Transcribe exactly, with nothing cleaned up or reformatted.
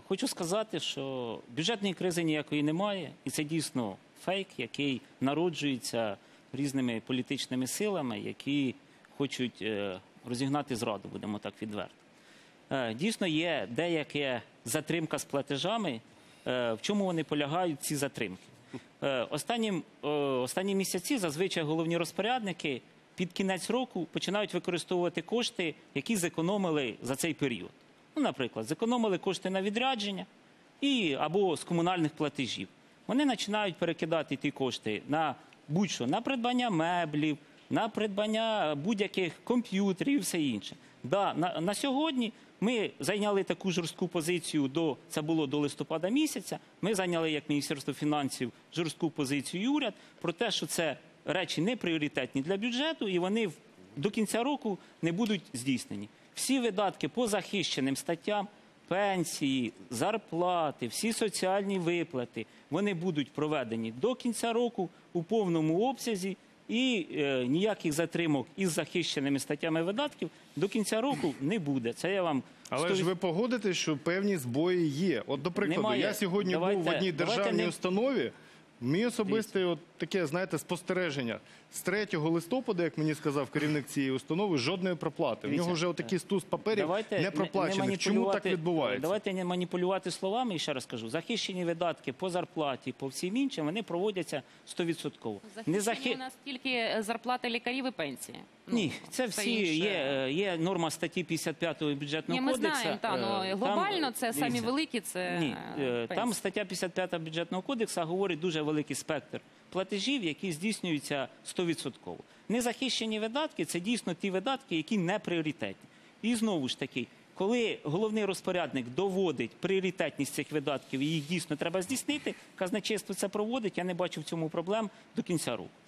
Хочу сказати, що бюджетної кризи ніякої немає, і це дійсно фейк, який народжується різними політичними силами, які хочуть розігнати зраду, будемо так відверто. Дійсно, є деяка затримка з платежами. В чому вони полягають, ці затримки? Останні, останні місяці зазвичай головні розпорядники під кінець року починають використовувати кошти, які зекономили за цей період. Ну, наприклад, зекономили кошти на відрядження і, або з комунальних платежів. Вони починають перекидати ті кошти на будь-що, на придбання меблів, на придбання будь-яких комп'ютерів і все інше. Да, на, на сьогодні ми зайняли таку жорстку позицію, до, це було до листопада місяця, ми зайняли як Міністерство фінансів жорстку позицію і уряд про те, що це речі не пріоритетні для бюджету і вони до кінця року не будуть здійснені. Всі видатки по захищеним статтям, пенсії, зарплати, всі соціальні виплати, вони будуть проведені до кінця року у повному обсязі і е, ніяких затримок із захищеними статтями видатків до кінця року не буде. Це я вам... Але сто... ж ви погодите, що певні збої є. От, до прикладу, Немає. я сьогодні давайте, був в одній державній не... установі, мій особисте от таке, знаєте, спостереження. З третього листопада, як мені сказав керівник цієї установи, жодної проплати. В нього вже отакий стус паперів давайте не проплачених. Не Чому так відбувається? Давайте не маніпулювати словами, і ще раз кажу. Захищені видатки по зарплаті, по всім іншим, вони проводяться сто відсотків. Захищені Захи... у нас тільки зарплати лікарів і пенсії. Ні, це всі, є, є норма статті п'ятдесят п'ятої бюджетного Ні, ми кодексу. Знаємо, та, ну, глобально там, це самі великі, це Ні, пенсії. Там стаття п'ятдесят п'ята бюджетного кодексу говорить дуже великий спектр платежів, які здійснюються сто відсотків. Незахищені видатки – це дійсно ті видатки, які не пріоритетні. І знову ж таки, коли головний розпорядник доводить пріоритетність цих видатків і їх дійсно треба здійснити, казначейство це проводить, я не бачу в цьому проблем до кінця року.